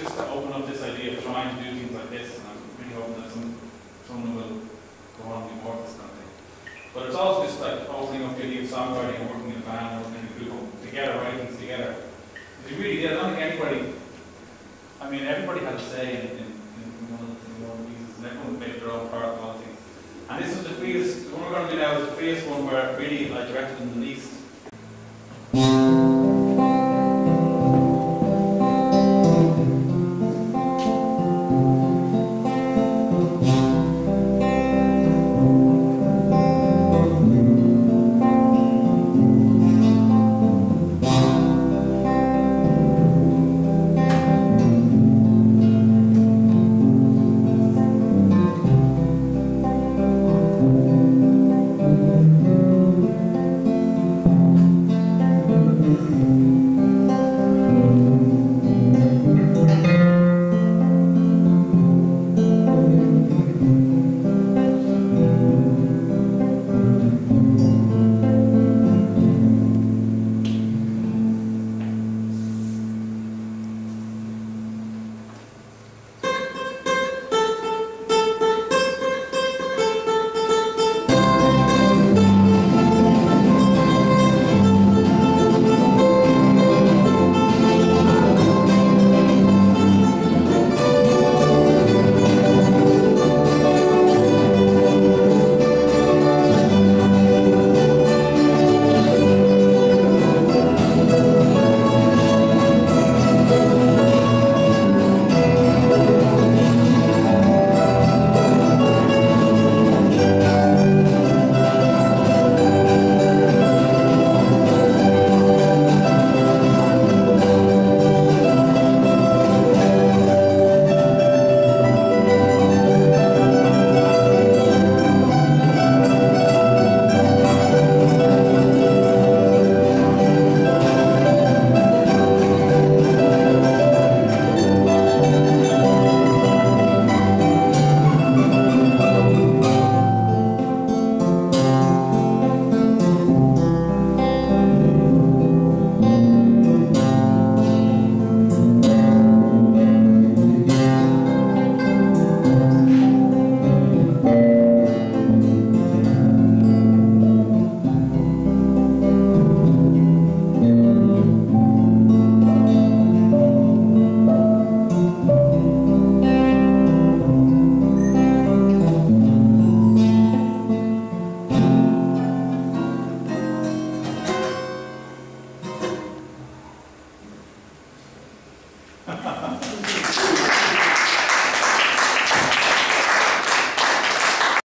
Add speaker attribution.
Speaker 1: just to open up this idea of trying to do things like this, and I'm really hoping that someone will go on and do more of this kind of thing. But it's also just like opening up the idea of songwriting and working in a band, working in a group together, writing things together. If you really did, I don't think anybody, I mean, everybody had a say in one of the pieces, and everyone made their own part of all things. And this is the freest, the one we're going to do now is the freest one where really I directed them the least.